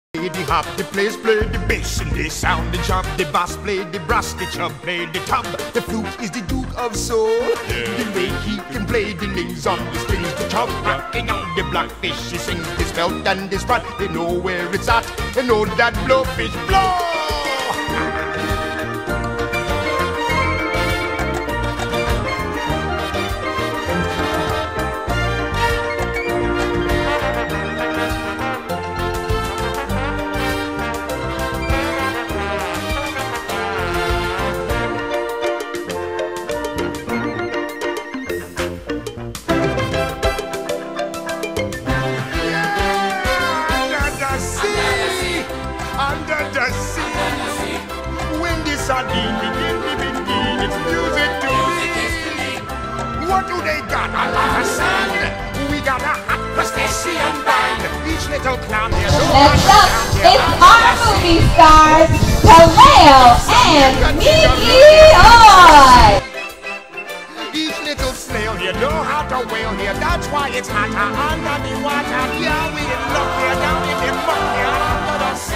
The hop, the players play the bass and they sound the chop. The bass play the brass, the chub play the tub. The flute is the duke of soul. The way he can play the nails on the strings. The chub rocking on the blackfish. He sings this belt and this sprat. They know where it's at. They know that blowfish blow. Under the sea, when the sardine begin, it's music to me. What do they got? A lot of sand. We got a hot crustacean band. Each little clown here. Next up, it's our movie stars, Kaleo and Miki. Each little snail here know how to whale here. That's why it's hotter under the water. Yeah, we in love here, down in the muck here, under the sea.